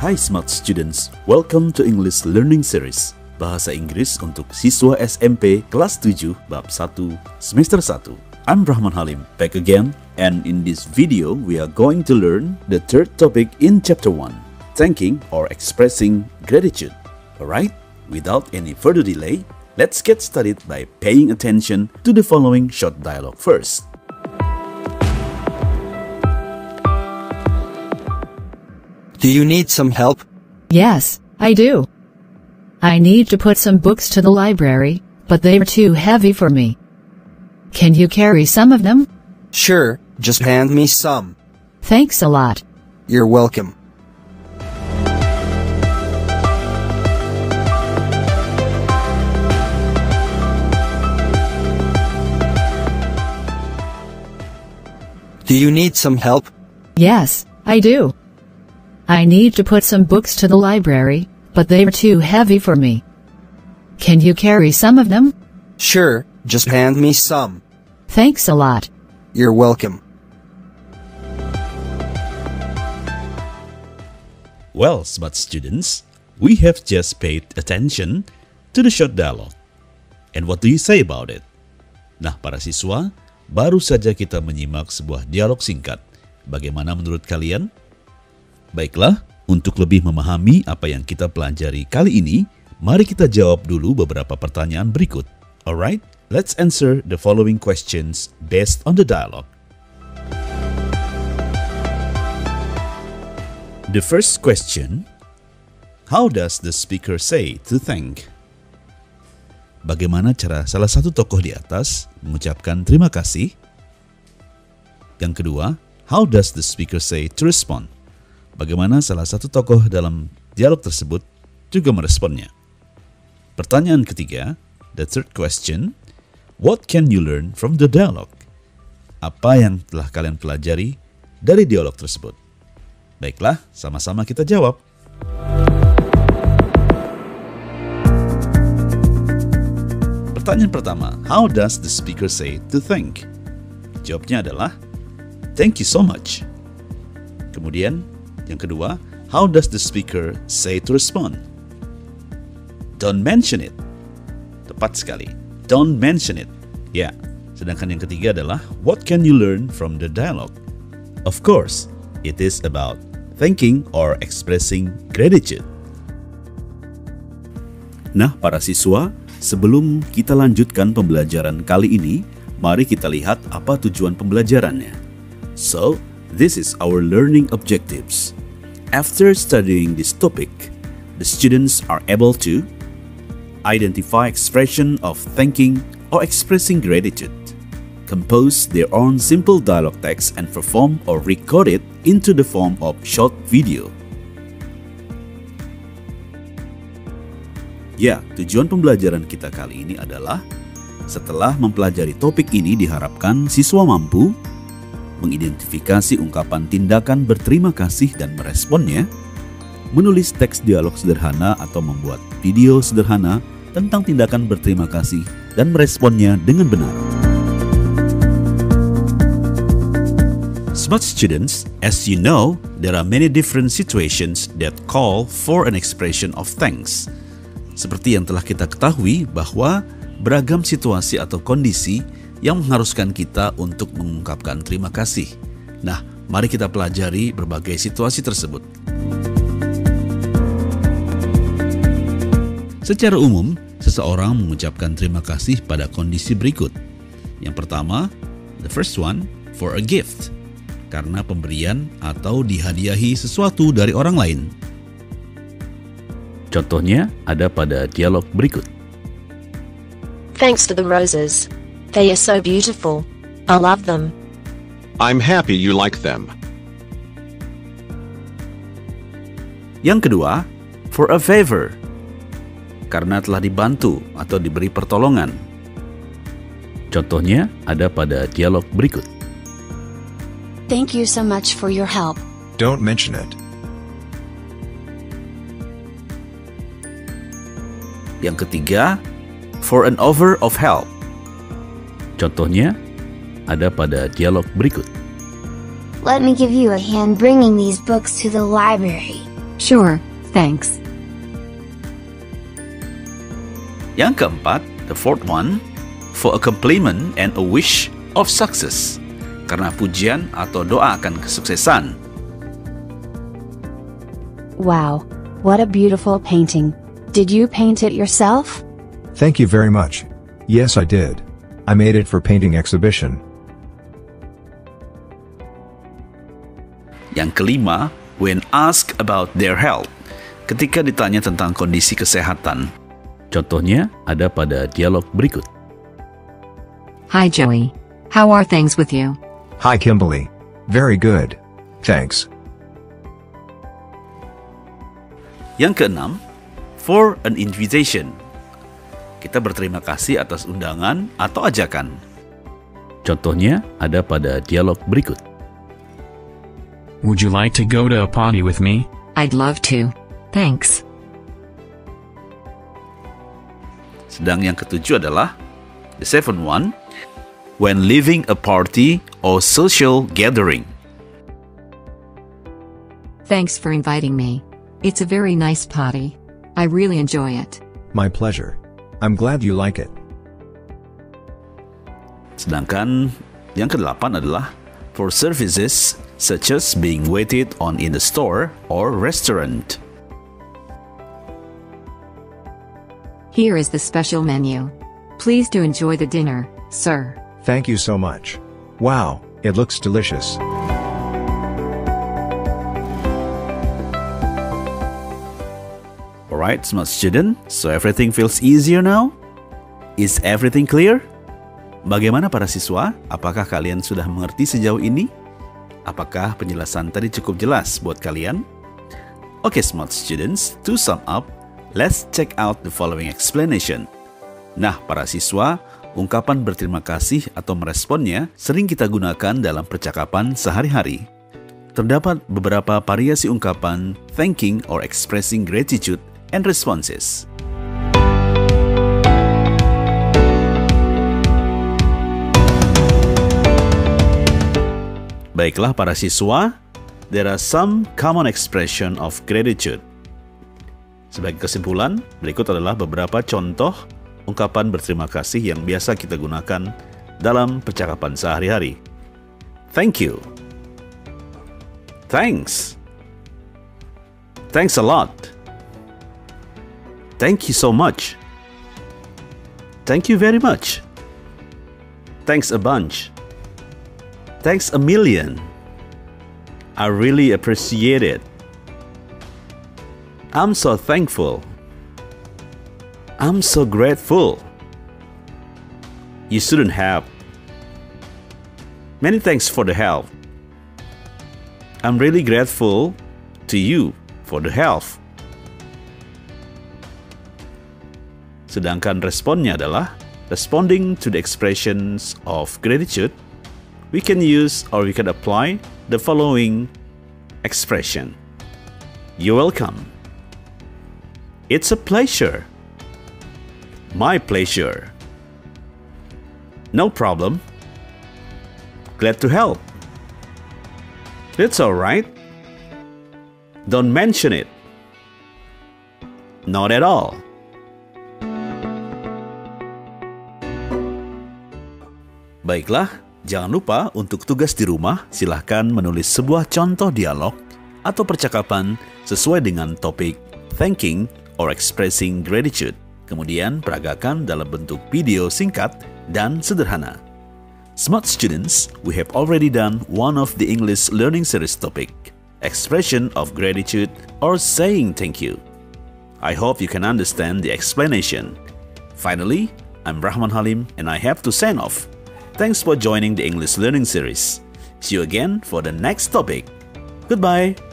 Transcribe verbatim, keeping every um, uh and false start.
Hai Smart Students, welcome to English Learning Series. Bahasa Inggris untuk siswa S M P kelas tujuh bab satu semester satu. I'm Rahman Halim, back again, and in this video we are going to learn the third topic in chapter one, thanking or expressing gratitude. Alright, without any further delay, let's get started by paying attention to the following short dialogue first. Do you need some help? Yes, I do. I need to put some books to the library, but they're too heavy for me. Can you carry some of them? Sure, just hand me some. Thanks a lot. You're welcome. Do you need some help? Yes, I do. I need to put some books to the library, but they're too heavy for me. Can you carry some of them? Sure, just hand me some. Thanks a lot. You're welcome. Well, smart students, we have just paid attention to the short dialogue. And what do you say about it? Nah, para siswa, baru saja kita menyimak sebuah dialog singkat. Bagaimana menurut kalian? Baiklah, untuk lebih memahami apa yang kita pelajari kali ini, mari kita jawab dulu beberapa pertanyaan berikut. Alright, let's answer the following questions based on the dialogue. The first question, how does the speaker say to thank? Bagaimana cara salah satu tokoh di atas mengucapkan terima kasih? Yang kedua, how does the speaker say to respond? Bagaimana salah satu tokoh dalam dialog tersebut juga meresponnya? Pertanyaan ketiga, the third question, what can you learn from the dialogue? Apa yang telah kalian pelajari dari dialog tersebut? Baiklah, sama-sama kita jawab. Pertanyaan pertama, how does the speaker say to thank? Jawabnya adalah, thank you so much. Kemudian, yang kedua, how does the speaker say to respond? Don't mention it. Tepat sekali. Don't mention it. Ya, sedangkan yang ketiga adalah, what can you learn from the dialogue? Of course, it is about thanking or expressing gratitude. Nah, para siswa, sebelum kita lanjutkan pembelajaran kali ini, mari kita lihat apa tujuan pembelajarannya. So, this is our learning objectives. After studying this topic, the students are able to identify expression of thanking or expressing gratitude, compose their own simple dialogue text and perform or record it into the form of short video. Ya, tujuan pembelajaran kita kali ini adalah setelah mempelajari topik ini diharapkan siswa mampu mengidentifikasi ungkapan tindakan berterima kasih dan meresponnya, menulis teks dialog sederhana atau membuat video sederhana tentang tindakan berterima kasih dan meresponnya dengan benar. Smart students, as you know, there are many different situations that call for an expression of thanks. Seperti yang telah kita ketahui bahwa beragam situasi atau kondisi yang mengharuskan kita untuk mengungkapkan terima kasih. Nah, mari kita pelajari berbagai situasi tersebut. Secara umum, seseorang mengucapkan terima kasih pada kondisi berikut. Yang pertama, the first one, for a gift, karena pemberian atau dihadiahi sesuatu dari orang lain. Contohnya ada pada dialog berikut. Thanks to the roses. They are so beautiful. I love them. I'm happy you like them. Yang kedua, for a favor, karena telah dibantu atau diberi pertolongan. Contohnya ada pada dialog berikut. Thank you so much for your help. Don't mention it. Yang ketiga, for an offer of help. Contohnya ada pada dialog berikut. Let me give you a hand bringing these books to the library. Sure, thanks. Yang keempat, the fourth one, for a compliment and a wish of success. Karena pujian atau doa akan kesuksesan. Wow, what a beautiful painting. Did you paint it yourself? Thank you very much. Yes, I did. I made it for painting exhibition. Yang kelima, when asked about their health. Ketika ditanya tentang kondisi kesehatan. Contohnya ada pada dialog berikut. Hi Joey. How are things with you? Hi Kimberly. Very good. Thanks. Yang keenam, for an invitation. Kita berterima kasih atas undangan atau ajakan. Contohnya ada pada dialog berikut. Would you like to go to a party with me? I'd love to. Thanks. Sedang yang ketujuh adalah the seventh one, when leaving a party or social gathering. Thanks for inviting me. It's a very nice party. I really enjoy it. My pleasure. I'm glad you like it. Sedangkan yang kedelapan adalah for services such as being waited on in the store or restaurant. Here is the special menu. Please do enjoy the dinner, sir. Thank you so much. Wow, it looks delicious. Alright, smart student, so everything feels easier now? Is everything clear? Bagaimana para siswa? Apakah kalian sudah mengerti sejauh ini? Apakah penjelasan tadi cukup jelas buat kalian? Oke, smart students, to sum up, let's check out the following explanation. Nah, para siswa, ungkapan berterima kasih atau meresponnya sering kita gunakan dalam percakapan sehari-hari. Terdapat beberapa variasi ungkapan thanking or expressing gratitude and responses. Baiklah para siswa, there are some common expression of gratitude. Sebagai kesimpulan, berikut adalah beberapa contoh ungkapan berterima kasih yang biasa kita gunakan dalam percakapan sehari-hari. Thank you. Thanks. Thanks a lot. Thank you so much. Thank you very much. Thanks a bunch. Thanks a million. I really appreciate it. I'm so thankful. I'm so grateful. You shouldn't have. Many thanks for the help. I'm really grateful to you for the help. Sedangkan responnya adalah responding to the expressions of gratitude. We can use or we can apply the following expression. You're welcome. It's a pleasure. My pleasure. No problem. Glad to help. It's all right. Don't mention it. Not at all. Baiklah, jangan lupa untuk tugas di rumah, silahkan menulis sebuah contoh dialog atau percakapan sesuai dengan topik thanking or expressing gratitude. Kemudian peragakan dalam bentuk video singkat dan sederhana. Smart students, we have already done one of the English learning series topic, expression of gratitude or saying thank you. I hope you can understand the explanation. Finally, I'm Rahman Halim and I have to sign off. Thanks for joining the English learning series. See you again for the next topic. Goodbye.